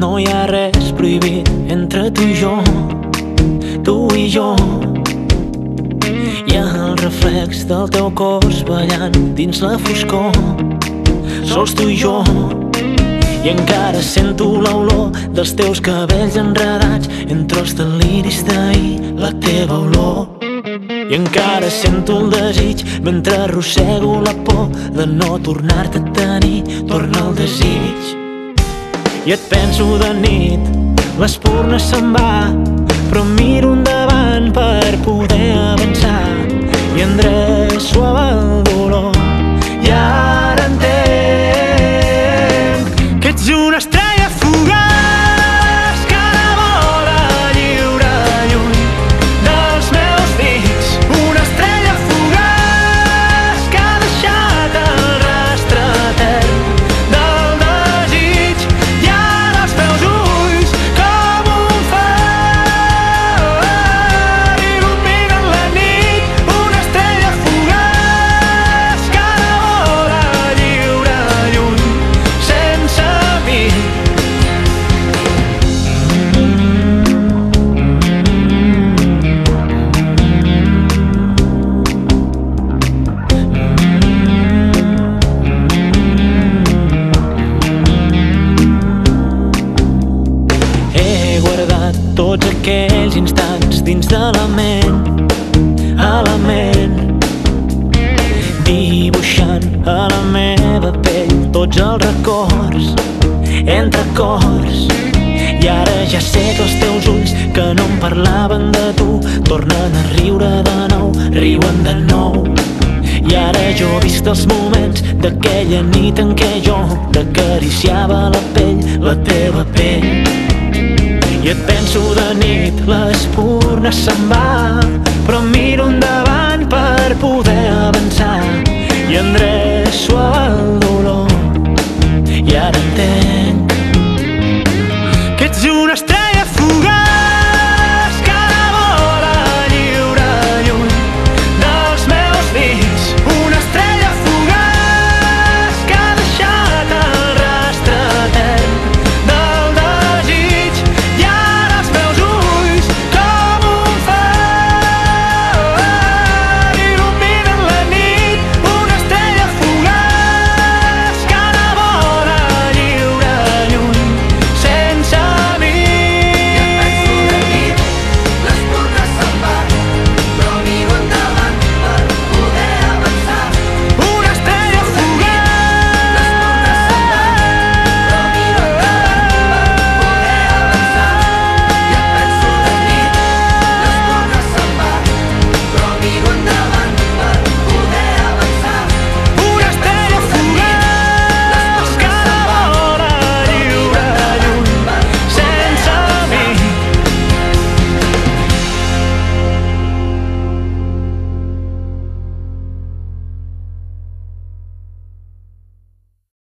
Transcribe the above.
No hi ha res prohibit entre tu i jo, tu i jo. Hi ha el reflex del teu cos ballant dins la foscor, sols tu i jo. I encara sento l'olor dels teus cabells enredats entre els deliris d'ahir, la teva olor. I encara sento el desig mentre arrossego la por de no tornar-te a tenir. Torna el desig. I et penso de nit, l'espurna se'n va, però miro endavant per poder avançar i endreço el dolor. I ara entenc que ets una estrella fugaç que vola lliure lluny dels meus dits. Una estrella fugaç que ha deixat el rastre etern del desig. I ara els meus ulls com un far il·luminen la nit. Una estrella fugaç que vola lliure lluny sense mi. He guardat tots aquells instants dins de la ment, a la ment, dibuixant a la meva pell tots els records entre cors. I ara ja sé que els teus ulls que no em parlaven de tu tornen a riure de nou, riuen de nou. I ara jo he vist els moments d'aquella nit en què jo t'acariciava la pell, la teva pell. I et penso de nit, l'espurna se'n va, però miro endavant per poder avançar i endreço el dolor. I ara entenc